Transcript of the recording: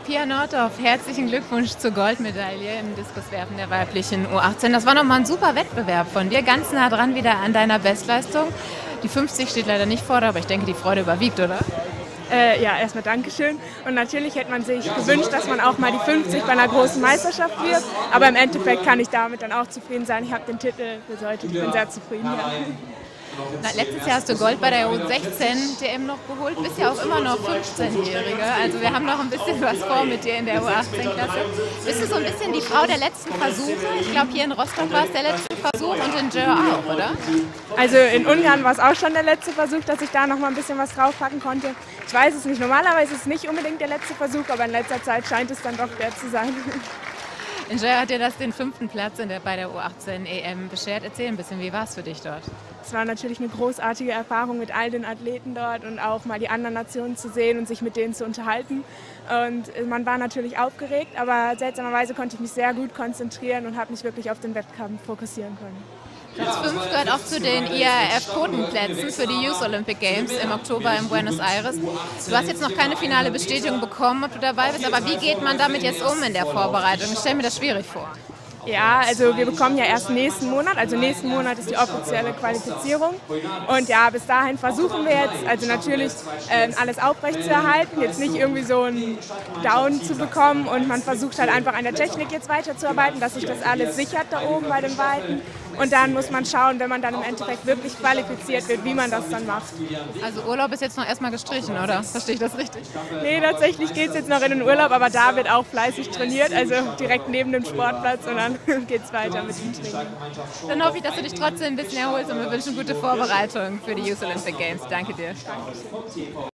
Pia Nordorf, herzlichen Glückwunsch zur Goldmedaille im Diskuswerfen der weiblichen U18. Das war nochmal ein super Wettbewerb von dir, ganz nah dran wieder an deiner Bestleistung. Die 50 steht leider nicht vor, aber ich denke, die Freude überwiegt, oder? Ja, erstmal Dankeschön. Und natürlich hätte man sich gewünscht, dass man auch mal die 50 bei einer großen Meisterschaft wird. Aber im Endeffekt kann ich damit dann auch zufrieden sein. Ich habe den Titel besoldet. Ich bin sehr zufrieden. Ja. Na, letztes Jahr hast du Gold bei der U16 DM noch geholt, bist ja auch immer noch 15-Jährige. Also wir haben noch ein bisschen was vor mit dir in der U18-Klasse. Bist du so ein bisschen die Frau der letzten Versuche? Ich glaube, hier in Rostock war es der letzte Versuch und in Djör auch, oder? Also in Ungarn war es auch schon der letzte Versuch, dass ich da noch mal ein bisschen was draufpacken konnte. Ich weiß es nicht, normalerweise ist es nicht unbedingt der letzte Versuch, aber in letzter Zeit scheint es dann doch der zu sein. In Djör hat dir das den 5. Platz bei der U18 EM beschert. Erzähl ein bisschen, wie war es für dich dort? Es war natürlich eine großartige Erfahrung mit all den Athleten dort und auch mal die anderen Nationen zu sehen und sich mit denen zu unterhalten. Und man war natürlich aufgeregt, aber seltsamerweise konnte ich mich sehr gut konzentrieren und habe mich wirklich auf den Wettkampf fokussieren können. Platz 5 gehört auch zu den IAAF-Quotenplätzen für die Youth Olympic Games im Oktober in Buenos Aires. Du hast jetzt noch keine finale Bestätigung bekommen, ob du dabei bist, aber wie geht man damit jetzt um in der Vorbereitung? Ich stelle mir das schwierig vor. Ja, also wir bekommen ja erst nächsten Monat, also nächsten Monat ist die offizielle Qualifizierung und ja, bis dahin versuchen wir jetzt, also natürlich alles aufrecht zu erhalten, jetzt nicht irgendwie so einen Down zu bekommen und man versucht halt einfach an der Technik jetzt weiterzuarbeiten, dass sich das alles sichert da oben bei den Weiten und dann muss man schauen, wenn man dann im Endeffekt wirklich qualifiziert wird, wie man das dann macht. Also Urlaub ist jetzt noch erstmal gestrichen, oder? Verstehe ich das richtig? Nee, tatsächlich geht es jetzt noch in den Urlaub, aber da wird auch fleißig trainiert, also direkt neben dem Sportplatz und dann geht es weiter mit dem Training. Dann hoffe ich, dass du dich trotzdem ein bisschen erholst und wir wünschen gute Vorbereitung für die Youth Olympic Games. Danke dir. Dankeschön.